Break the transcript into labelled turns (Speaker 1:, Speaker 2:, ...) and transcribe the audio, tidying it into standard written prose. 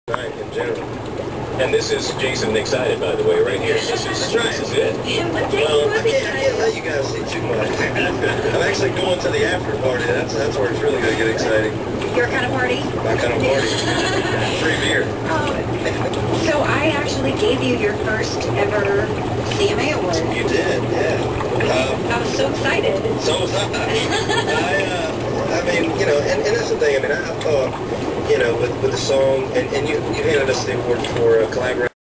Speaker 1: night in general.
Speaker 2: And this is Jason excited, by the way, right here. This is it.
Speaker 1: Well, I can't let you guys see too much. I'm actually going to the after party. That's where it's really going to get exciting.
Speaker 3: Your kind of party?
Speaker 1: My kind of party. Free beer.
Speaker 3: So I actually gave you your first ever CMA award.
Speaker 1: You did, yeah.
Speaker 3: I was so excited.
Speaker 1: So was I. I mean, you know, and that's the thing. I mean, I thought, you know, with the song, and you handed us the award for collaboration.